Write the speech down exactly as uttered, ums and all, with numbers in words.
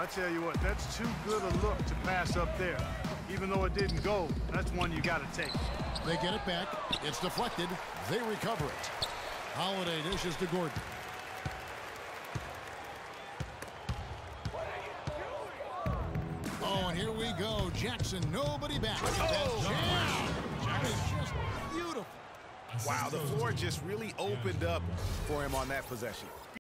I tell you what, that's too good a look to pass up there. Even though it didn't go, that's one you got to take. They get it back. It's deflected. They recover it. Holiday dishes to Gordon. Oh, and here we go. Jackson, nobody back. Oh, That is just beautiful. wow, the floor just really opened up for him on that possession.